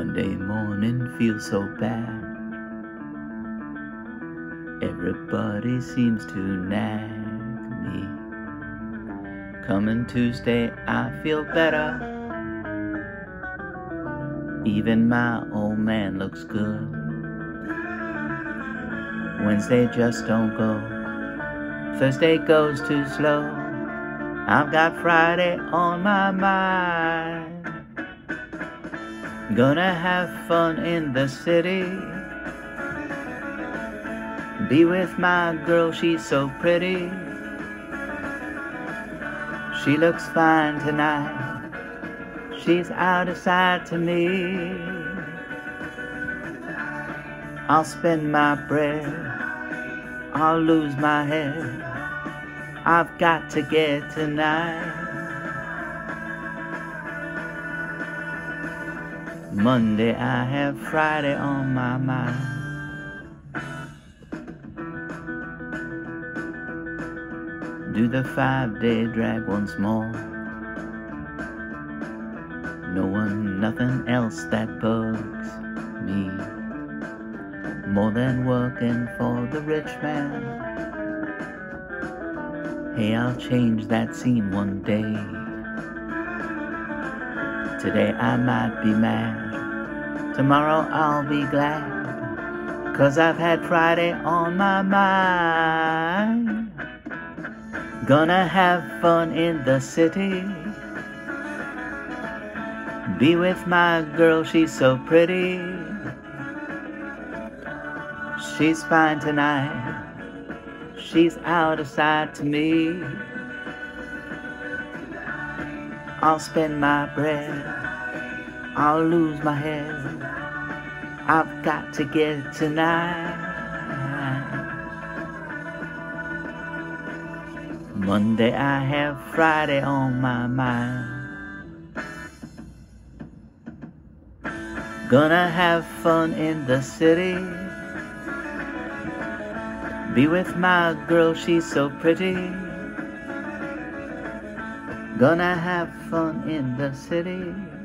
Monday morning feels so bad. Everybody seems to nag me. Coming Tuesday, I feel better. Even my old man looks good. Wednesday just don't go. Thursday goes too slow. I've got Friday on my mind. Gonna have fun in the city. Be with my girl, she's so pretty. She looks fine tonight. She's out of sight to me. I'll spend my bread. I'll lose my head. I've got to get tonight. Monday I have Friday on my mind. Do the 5-day drag once more. No one, nothing else that bugs me more than working for the rich man. Hey, I'll change that scene one day. Today I might be mad. Tomorrow I'll be glad. 'Cause I've had Friday on my mind. Gonna have fun in the city. Be with my girl, she's so pretty. She's fine tonight. She's out of sight to me. I'll spend my bread. I'll lose my head. I've got to get tonight. Monday I have Friday on my mind. Gonna have fun in the city. Be with my girl, she's so pretty. Gonna have fun in the city.